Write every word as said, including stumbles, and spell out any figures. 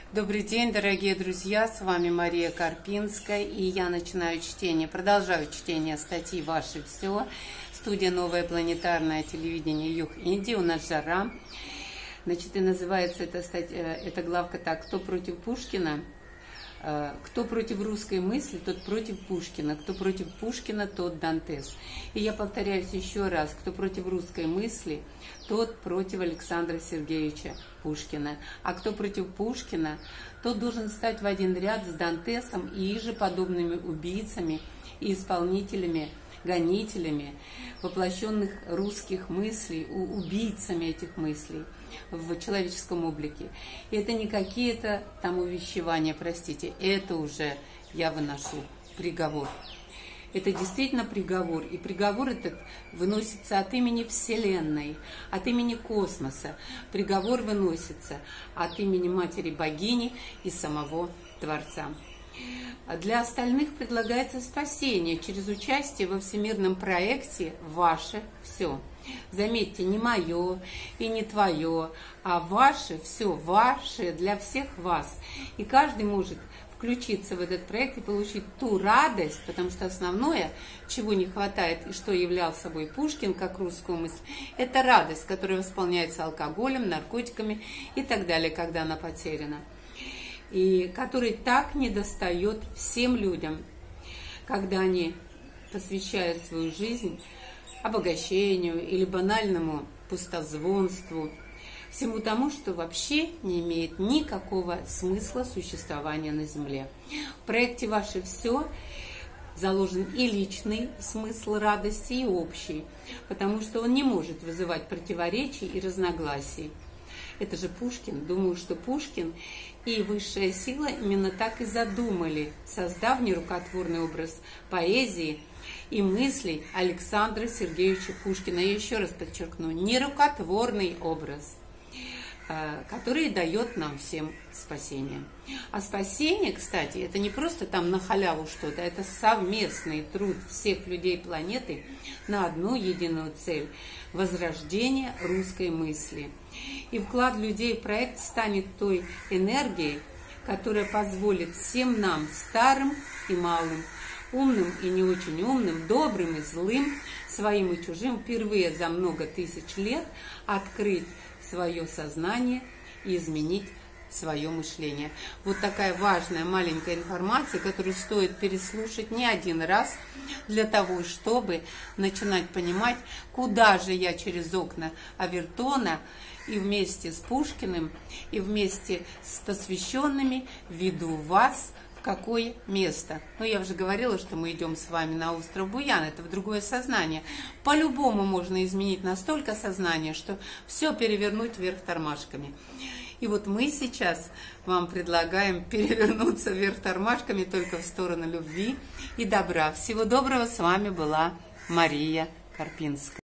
Добрый день, дорогие друзья, с вами Мария Карпинская, и я начинаю чтение, продолжаю чтение статьи «Ваше все». Студия «Новое планетарное телевидение Юг Индии», у нас жара. Значит, и называется эта, статья, эта главка так: «Кто против Пушкина? Кто против русской мысли, тот против Пушкина. Кто против Пушкина, тот Дантес». И я повторяюсь еще раз: кто против русской мысли, тот против Александра Сергеевича Пушкина. А кто против Пушкина, тот должен стать в один ряд с Дантесом и иже подобными убийцами и исполнителями, гонителями воплощенных русских мыслей, убийцами этих мыслей в человеческом облике. И это не какие-то там увещевания, простите, это уже я выношу приговор. Это действительно приговор, и приговор этот выносится от имени Вселенной, от имени космоса. Приговор выносится от имени Матери-Богини и самого Творца. Для остальных предлагается спасение через участие во всемирном проекте «Ваше все». Заметьте, не мое и не твое, а ваше все, ваше для всех вас. И каждый может включиться в этот проект и получить ту радость, потому что основное, чего не хватает и что являл собой Пушкин как русскую мысль, это радость, которая восполняется алкоголем, наркотиками и так далее, когда она потеряна. И который так недостает всем людям, когда они посвящают свою жизнь обогащению или банальному пустозвонству, всему тому, что вообще не имеет никакого смысла существования на Земле. В проекте «Ваше все» заложен и личный смысл радости, и общий, потому что он не может вызывать противоречий и разногласий. Это же Пушкин. Думаю, что Пушкин и высшая сила именно так и задумали, создав нерукотворный образ поэзии и мыслей Александра Сергеевича Пушкина. Я еще раз подчеркну, нерукотворный образ, который дает нам всем спасение. А спасение, кстати, это не просто там на халяву что-то, это совместный труд всех людей планеты на одну единую цель – возрождение русской мысли. И вклад людей в проект станет той энергией, которая позволит всем нам, старым и малым, умным и не очень умным, добрым и злым, своим и чужим, впервые за много тысяч лет открыть свое сознание и изменить свое мышление. Вот такая важная маленькая информация, которую стоит переслушать не один раз для того, чтобы начинать понимать, куда же я через окна Авертона и вместе с Пушкиным, и вместе с посвященными веду вас в какое место. Ну, я уже говорила, что мы идем с вами на остров Буян, это в другое сознание. По-любому можно изменить настолько сознание, что все перевернуть вверх тормашками. И вот мы сейчас вам предлагаем перевернуться вверх тормашками только в сторону любви и добра. Всего доброго, с вами была Мария Карпинская.